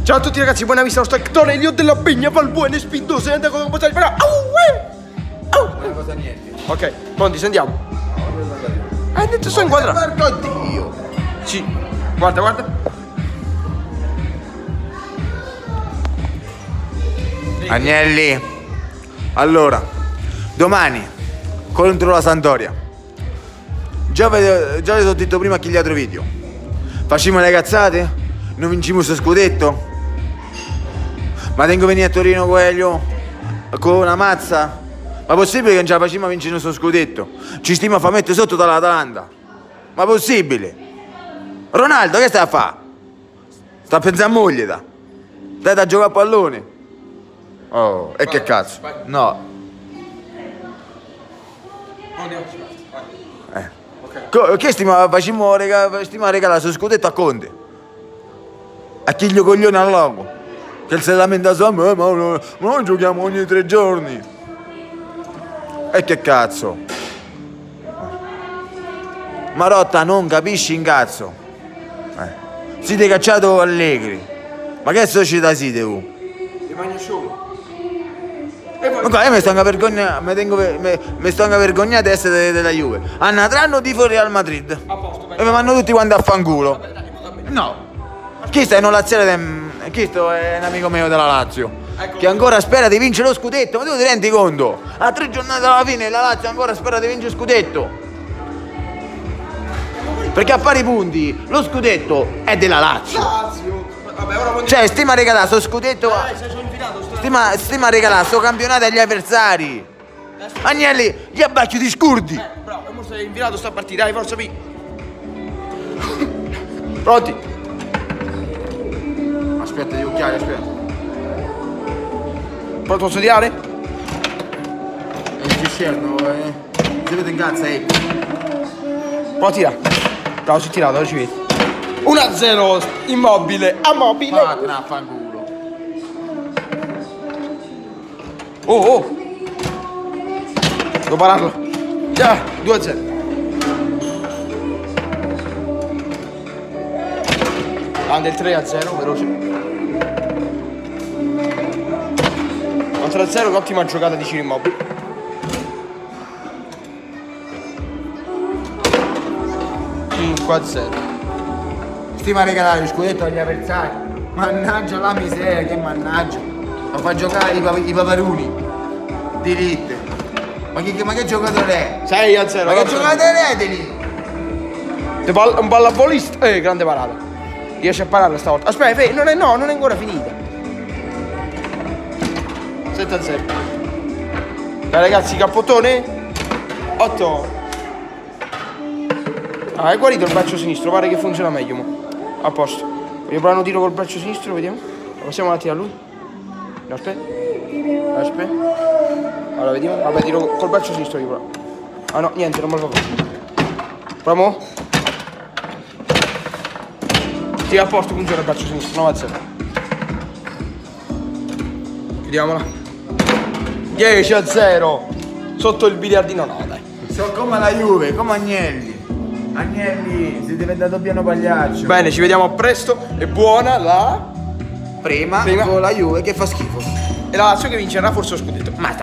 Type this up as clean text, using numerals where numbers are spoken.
Ciao a tutti ragazzi, buona vista, lo staccatore Elio della Pegna Valbuena spintoso e andiamo come stai però. Non cosa niente. Ok, pronti, sentiamo. Hai detto sto inquadrato. Oddio. Sì, guarda, guarda. Agnelli, allora, domani contro la Sampdoria. Già vi ho detto prima che gli altri video. Facciamo le cazzate? Non vinciamo questo scudetto? Ma tengo venire a Torino quello con una mazza? Ma possibile che non ce la facciamo a vincere questo scudetto? Ci stiamo a far mettere sotto dall'Atalanta? Ma possibile? Ronaldo che stai a fare? Sta a pensare a moglie da? Dai da giocare a pallone? Oh, e che cazzo? No. Che stiamo a regalare sul scudetto a Conte? A chi gli coglione al logo? Che si lamenta sempre, ma noi giochiamo ogni 3 giorni. E che cazzo? Marotta non capisci in cazzo. Siete cacciato Allegri. Ma che società siete voi? Rimane solo. Ma mi sto a vergognare di essere della Juve. Hanno tranno tifo Real Madrid. A posto, E mi vanno tutti quanti a fanculo. No. Questo è un laziale, questo è un amico mio della Lazio. Ecco. Che ancora spera di vincere lo scudetto. Ma tu ti rendi conto? A 3 giornate dalla fine la Lazio ancora spera di vincere lo scudetto. Perché a pari punti lo scudetto è della Lazio. Vabbè, ora Cioè, stiamo a regalare sto scudetto. sei infilato, Stiamo a regalare sto campionato agli avversari. Agnelli, gli abbacchi di scurdi. bravo, ora sei infilato sta partita, dai, forza, Pronti? Aspetta, gli occhiali, aspetta. Pronto, posso tirare? Non ci scerno, si vede in cazzo, Può tirare. Bravo, si è tirato, ora ci vedi. 1-0, Immobile, a Mobile. Vattene a fanculo. Oh. Devo pararlo. Già, 2-0. Ande il 3-0, veloce. 4-0, che ottima giocata di Ciro Immobile. 5-0. Stiamo a regalare lo scudetto agli avversari. Mannaggia la miseria, che mannaggia. Ma fa giocare i paparuni. Diritte. Ma che giocatore è? 6-0. Ma che giocatore è di lì? Un pallavolista. Grande parata. Riesce a pararla stavolta. Aspetta, non è ancora finita. 7-0. Dai ragazzi, cappottone. 8. Ah, è guarito il braccio sinistro, pare che funziona meglio mo. A posto. Voglio provare un tiro col braccio sinistro, vediamo. Passiamo un attimo a lui. No, aspetta. Allora vediamo. Vabbè, tiro col braccio sinistro io provo. Ah no, niente, non me lo fa proprio. Proviamo. Sì, a posto, funziona il braccio sinistro, 9-0. Chiudiamola. 10-0. Sotto il biliardino, no dai. Sono come la Juve, come Agnelli. Agnelli, sei diventato piano pagliaccio. Bene, ci vediamo a presto. È buona la... Prima con la Juve che fa schifo. E la Lazio che vincerà forse lo scudetto. Ma